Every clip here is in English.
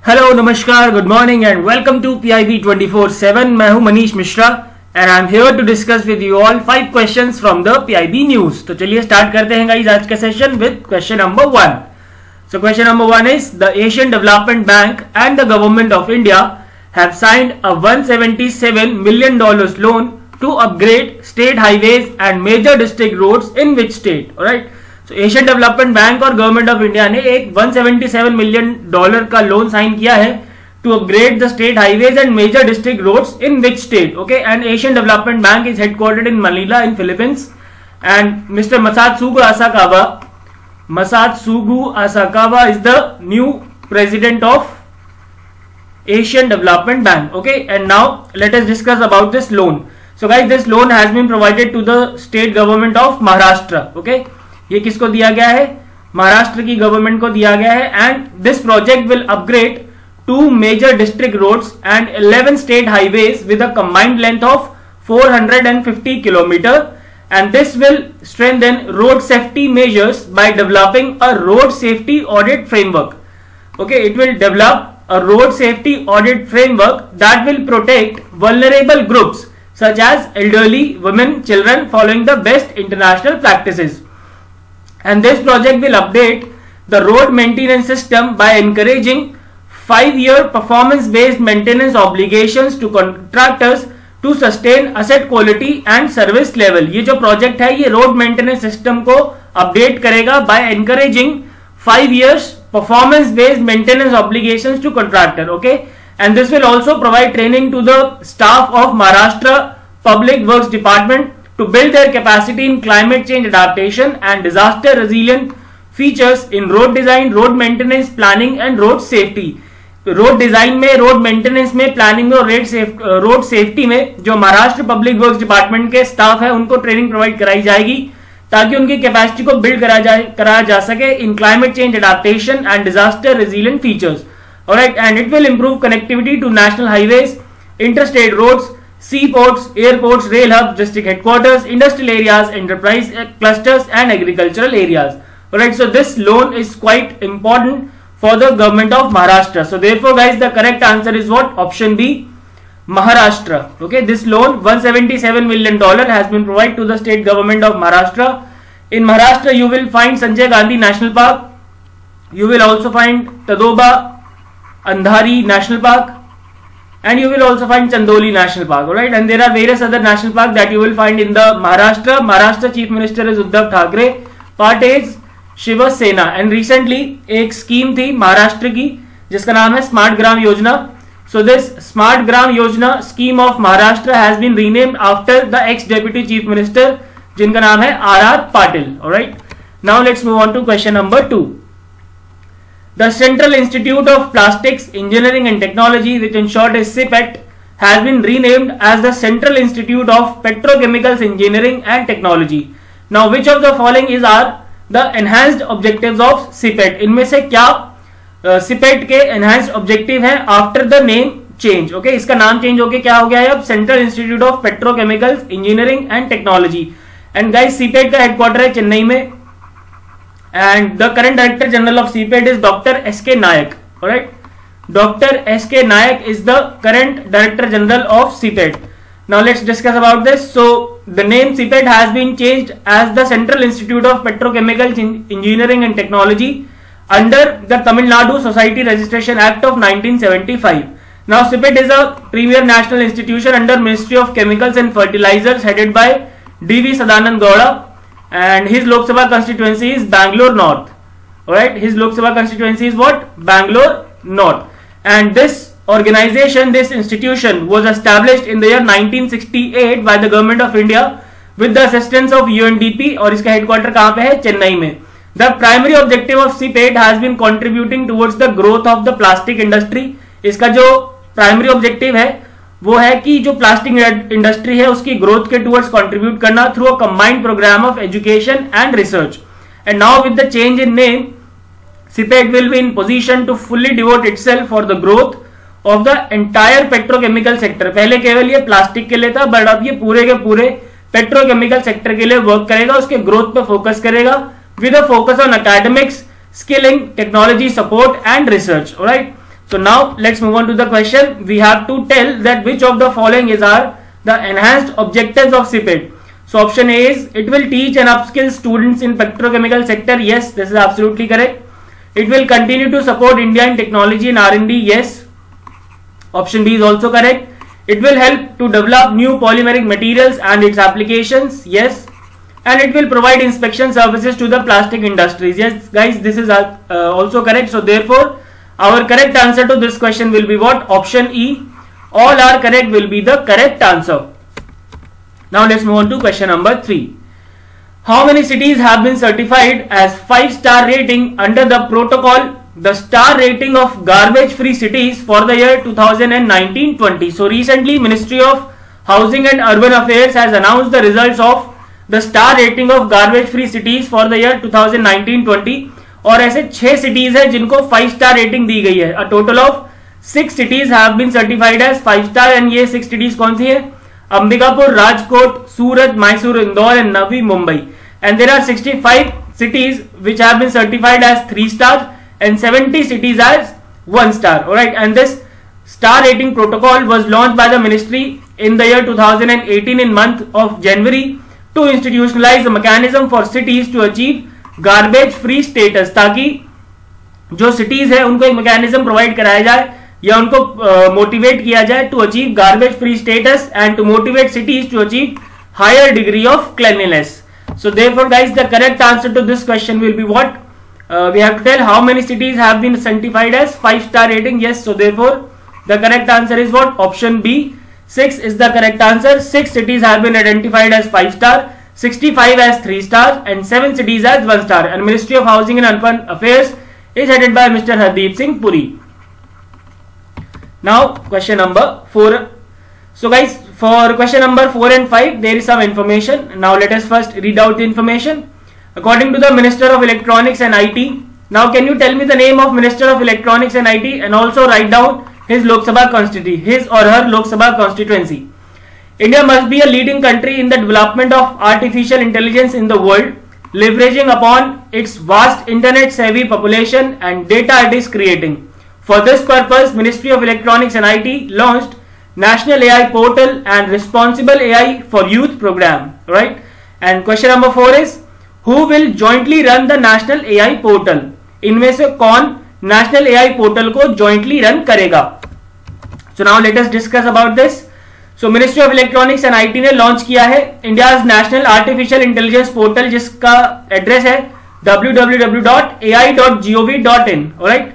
Hello नमस्कार good morning and welcome to PIB 24/7। मैं हूं Manish Mishra and I am here to discuss with you all 5 questions from the PIB news. तो चलिए start करते हैं guys आज का session with question number 1। So question number 1 is the Asian development bank and the government of India have signed a $177 million लोन to upgrade state highways and major district roads in which state? Alright. So Asian development bank और government of India ने एक $177 million का loan sign किया है to upgrade the state highways and major district roads in which state? Okay, and Asian Development Bank is headquartered in Manila in Philippines, and Mr. Masatsugu Asakawa is the new president of Asian Development Bank. Okay, and now let us discuss about this loan. So guys, this loan has been provided to the state government of Maharashtra. Okay, ये किसको दिया गया है? महाराष्ट्र की government को दिया गया है। And this project will upgrade 2 major district roads and 11 state highways with a combined length of 450 km, and this will strengthen road safety measures by developing a road safety audit framework. Okay, it will develop a road safety audit framework that will protect vulnerable groups such as elderly, women, children, following the best international practices. And this project will update the road maintenance system by encouraging 5-year performance-based maintenance obligations to contractors to sustain asset quality and service level. ये जो project है ये road maintenance system को update करेगा by encouraging 5 years performance-based maintenance obligations to contractor. Okay. And this will also provide training to the staff of Maharashtra Public Works Department to build their capacity in climate change adaptation and disaster resilient features in road design, road maintenance, planning and road safety. Road design में, road maintenance में, planning में और road safety में जो Maharashtra public works department के staff है उनको training provide कराई जाएगी ताकि उनकी कैपेसिटी को बिल्ड कराया जा सके in climate change adaptation and disaster resilient features. Alright, and it will improve connectivity to national highways, interstate roads, sea ports, airports, rail hub, district headquarters, industrial areas, enterprise clusters and agricultural areas. Alright, so this loan is quite important for the government of Maharashtra. So therefore guys, the correct answer is what? Option B, Maharashtra. Okay, this loan $177 million has been provided to the state government of Maharashtra. In Maharashtra you will find Sanjay Gandhi National Park, you will also find Tadoba Andhari National Park, and you will also find Chandoli National Park. Alright, and there are various other national parks that you will find in the Maharashtra Chief Minister is Uddhav Thackeray, part is Shiv Sena. And recently एक scheme थी महाराष्ट्र की जिसका नाम है smart ग्राम योजना। So this smart ग्राम योजना scheme of Maharashtra has been renamed after the ex deputy chief minister जिनका नाम है RR Patil. Alright, now let's move on to question number 2। The central institute of plastics engineering and technology which in short is CIPET has been renamed as the central institute of petrochemicals engineering and technology. Now which of the following is are the enhanced objectives of CIPET? इनमें से क्या CIPET के enhanced objective हैं after the name change? Okay, इसका नाम change होके क्या हो गया है अब? Central institute of petrochemicals engineering and technology. And guys, CIPET का हेडक्वार्टर है चेन्नई में, and the current director general of CIPET is doctor SK Nayak. Alright, doctor SK Nayak is the current director general of CIPET। Now let's discuss about this. So the name CIPET has been changed as the Central Institute of Petrochemical Engineering and Technology under the Tamil Nadu Society Registration Act of 1975. Now CIPET is a premier national institution under Ministry of Chemicals and Fertilizers headed by D.V. Sadanand Gowda, and his Lok Sabha constituency is Bangalore North. Alright, his Lok Sabha constituency is what? Bangalore North. And this organization, this institution was established in the year 1968 by the government of India with the assistance of UNDP, और इसका headquarter कहाँ पे है? चेन्नई में। The primary objective of CIPET has been contributing towards the growth of the plastic industry. इसका जो primary objective है वो है कि जो प्लास्टिक इंडस्ट्री है उसकी ग्रोथ के टुवर्ड्स कंट्रीब्यूट करना through a combined program of education and research. And now with the change in name, CIPET will be in position to fully devote itself for the growth of the entire petrochemical sector. पहले केवल ये plastic के लिए था, but अब ये पूरे के पूरे पेट्रोकेमिकल सेक्टर के लिए वर्क करेगा, उसके ग्रोथ पे फोकस करेगा with a focus on academics, skilling, technology support and research. Alright, So now let's move on to the question. We have to tell that which of the following are the enhanced objectives of CPET. So option A is it will teach and upskill students in petrochemical sector. Yes, this is absolutely correct. It will continue to support India in technology and R&D. Yes. Option B is also correct. It will help to develop new polymeric materials and its applications. Yes. And it will provide inspection services to the plastic industries. Yes, guys, this is also correct. So therefore, our correct answer to this question will be what? Option E. All are correct will be the correct answer. Now let's move on to question number 3. How many cities have been certified as 5-star rating under the protocol, the star rating of garbage free cities for the year 2019-20? So recently Ministry of Housing and Urban Affairs has announced the results of the star rating of garbage free cities for the year 2019-20 और ऐसे 6 cities है जिनको 5-star rating दी गई है. A total of 6 cities have been certified as 5-star and ये 6 cities कौन सी है? अंबिकापुर, राजकोट, सूरत, Mysore, Indore and Navi Mumbai. And there are 65 cities which have been certified as 3 stars and 70 cities as 1 star. Alright, and this star rating protocol was launched by the ministry in the year 2018 in month of January to institutionalize a mechanism for cities to achieve garbage free status, ताकि जो cities है उनको एक mechanism provide कराया जाए या उनको motivate किया जाए to achieve garbage free status and to motivate cities to achieve higher degree of cleanliness. So therefore guys, the correct answer to this question will be what? We have to tell how many cities have been certified as 5-star rating. Yes, so therefore the correct answer is what? Option B. 6 is the correct answer. 6 cities have been identified as 5-star, 65 as 3 stars and 7 cities as 1 star. And Ministry of Housing and Urban Affairs is headed by Mr. Hardeep Singh Puri. Now question number 4. So guys, for question number 4 and 5 there is some information. Now let us first read out the information. According to the Minister of Electronics and IT, now can you tell me the name of Minister of Electronics and IT and also write down his Lok Sabha constituency, his or her Lok Sabha constituency. India must be a leading country in the development of artificial intelligence in the world, leveraging upon its vast internet savvy population and data it is creating. For this purpose, Ministry of Electronics and IT launched National AI Portal and Responsible AI for Youth program. Right? And question number 4 is, who will jointly run the National AI Portal? इनमें से कौन National AI Portal को jointly run करेगा? So now let us discuss about this. So Ministry of Electronics and IT ने launch किया है India's National Artificial Intelligence Portal, जिसका address है www.ai.gov.in. alright,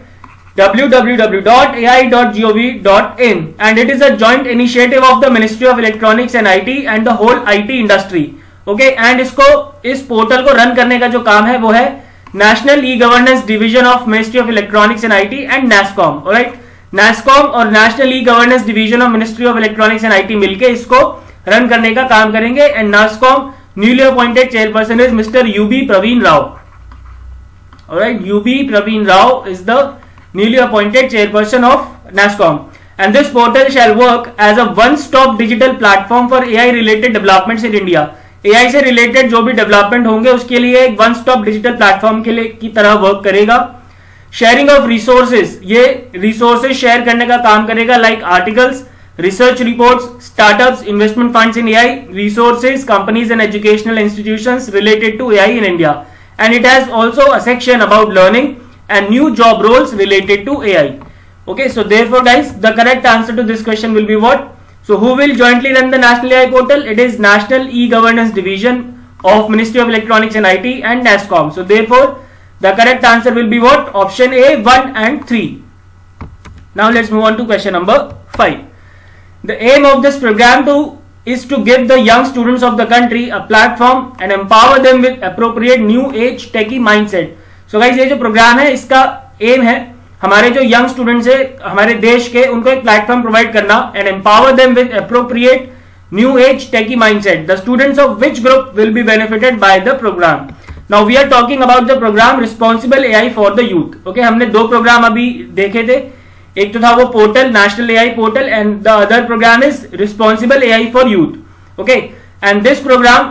www.ai.gov.in, and it is a joint initiative of the Ministry of Electronics and IT and the whole IT industry. Okay, and इसको इस portal को run करने का जो काम है वो है national e governance division of ministry of electronics and IT and NASSCOM. Alright, NASSCOM और national e governance division of ministry of electronics and IT मिलके इसको रन करने का काम करेंगे. And NASSCOM newly appointed chairperson is mister UB Praveen Rao. Alright, UB Praveen Rao is the newly appointed chairperson of NASSCOM. And this portal shall work as a one-stop digital platform for AI related developments in India. AI से related जो भी development होंगे उसके लिए एक one stop digital platform के लिए की तरह वर्क करेगा. शेयरिंग ऑफ रिसोर्सेज, ये रिसोर्सेज शेयर करने का काम करेगा, like articles, research reports, startups, investment funds in AI, resources, companies and educational institutions related to AI in India. And it has also a section about learning and new job roles related to AI. Okay, so therefore guys, the correct answer to this question will be what? So who will jointly run the National AI Portal? It is National E-Governance Division of Ministry of Electronics and IT and NASSCOM. So therefore the correct answer will be what? Option A, 1 and 3. Now let's move on to question number 5. The aim of this program is to give the young students of the country a platform and empower them with appropriate new age techie mindset. So guys, ये जो programme है इसका M है हमारे जो young students है हमारे देश के, उनको एक प्लेटफॉर्म प्रोवाइड करना and empower them with appropriate new age techie mindset. The students of which group will be benefited by the program. Now we are talking about the program responsible AI for the youth. Okay, हमने 2 programme अभी देखे थे. एक तो था वो portal, national AI portal, and the other program is responsible AI for youth. Okay, and this program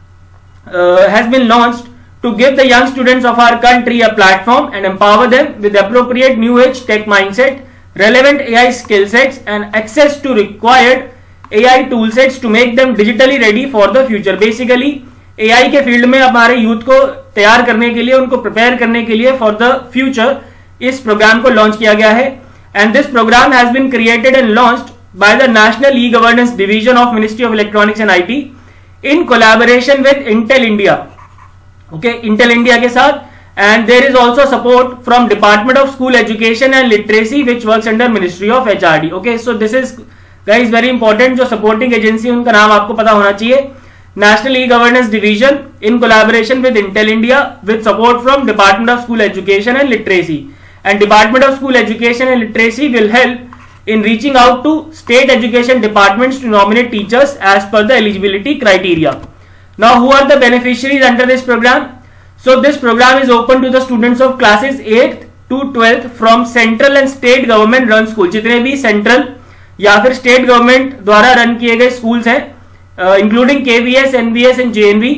has been launched to give the young students of our country a platform and empower them with appropriate new age tech mindset. relevant AI skill sets and access to required AI tool sets to make them digitally ready for the future. Basically AI के field में हमारे youth को तैयार करने के लिए, उनको prepare करने के लिए फॉर द फ्यूचर इस प्रोग्राम को लॉन्च किया गया है. And this program has been created and launched by the national e governance division of ministry of electronics and IT in collaboration with Intel India. Okay, Intel India के साथ. And there is also support from Department of School Education and Literacy which works under Ministry of HRD. Okay, so this is guys very important. जो supporting agency उनका नाम आपको पता होना चाहिए. National E-Governance Division in collaboration with Intel India with support from Department of School Education and Literacy. And Department of School Education and Literacy will help in reaching out to state education departments to nominate teachers as per the eligibility criteria. Now, who are the beneficiaries under this program? So this program is open to the students of classes 8th to 12th from central and state government run school. जितने भी central या फिर state government द्वारा run किए गए schools हैं, including KVS, NVS and JNV,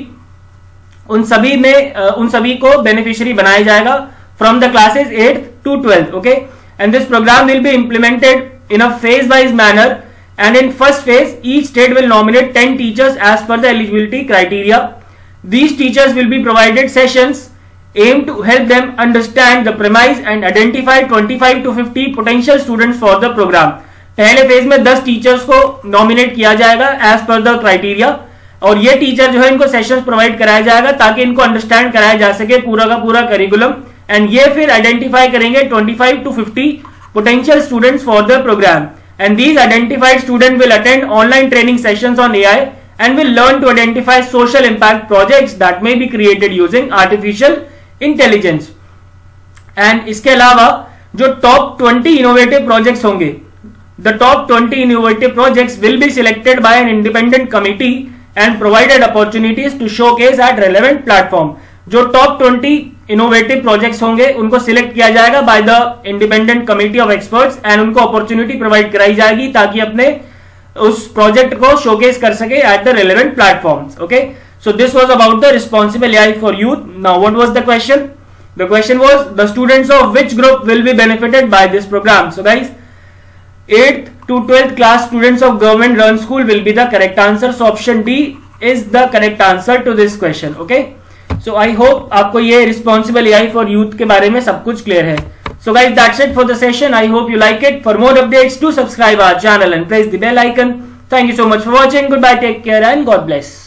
उन सभी को beneficiary बनाया जाएगा from the classes 8th to 12th. Okay, and this program will be implemented in a phase-wise manner. And in first phase, each state will nominate 10 teachers as per the eligibility criteria. These teachers will be provided sessions aimed to help them understand the premise and identify 25 to 50 potential students for the program. पहले phase में 10 teachers को nominate किया जाएगा as per the criteria, और ये teacher जो है इनको सेशंस प्रोवाइड कराया जाएगा ताकि इनको अंडरस्टैंड कराया जा सके पूरा का पूरा करिकुलम. एंड ये फिर आइडेंटिफाई करेंगे 25 to 50 potential students for the program. And these identified students will attend online training sessions on AI and will learn to identify social impact projects that may be created using artificial intelligence. And इसके अलावा जो top 20 innovative projects होंगे, the top 20 innovative projects will be selected by an independent committee and provided opportunities to showcase at relevant platform. जो top 20 innovative projects होंगे उनको select किया जाएगा by the independent committee of experts and उनको opportunity provide कराई जाएगी ताकि अपने उस प्रोजेक्ट को शोकेस कर सके at the relevant platforms. Okay, so this was about the responsible AI for youth. Now what was the question? The question was the students of which group will be benefited by this program. So guys, 8th to 12th class students of government run school will be the correct answer. So option D is the correct answer to this question. Okay, so I hope आपको ये responsible AI for youth के बारे में सब कुछ clear है. So guys, that's it for the session. I hope you like it. For more updates, do subscribe our channel and press the bell icon. Thank you so much for watching. Goodbye, take care and God bless.